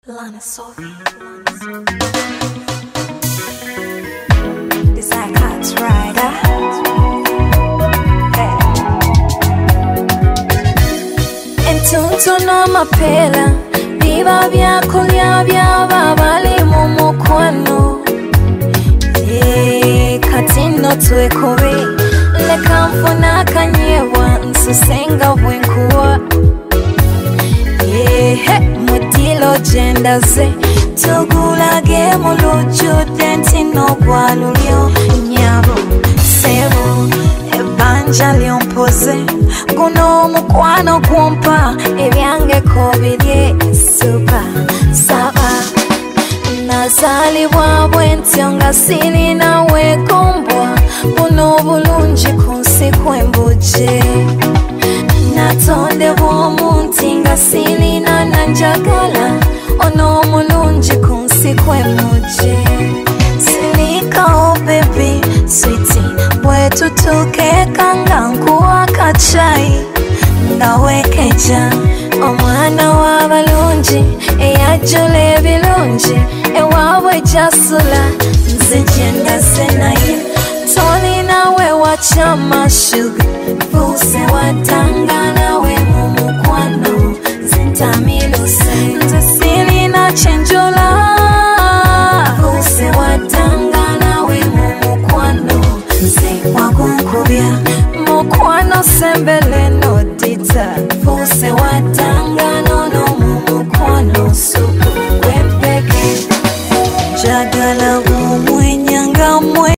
Lana Sophie. This I can't ride. Entuntu no mapela biba byakulya byaba bali mu mukwano. Katino twekube leka nfuna akanyewa nsusenga bwenkuwa. Mutilo jendaze tugulage mulujudde nti n'ogwalulyo nyabo sebo ebanja lyompoze guno omukwano gwompa ebyange kobirye supa saba nazalibwa bwentyo nga sirina wegombwa buno obulungi ku nsi kwembuje natondebwa omuntu nga sirina nanjagala ono omulungi ku nsi kwemuje silikawo baby sweetie bwetutuukeeka nga nkuwa akacayi nga wekeja omwana w'abalungi eyajjula ebirungi ewaabwe jasula nze gyendaze naye tolinawe wakyama shuga fuse watangana we mu mukwano zintamiluse nze sirina kyenjula fuse watangana we mu mukwano nze wagunkubya mukwano sembele nodita fuse watangana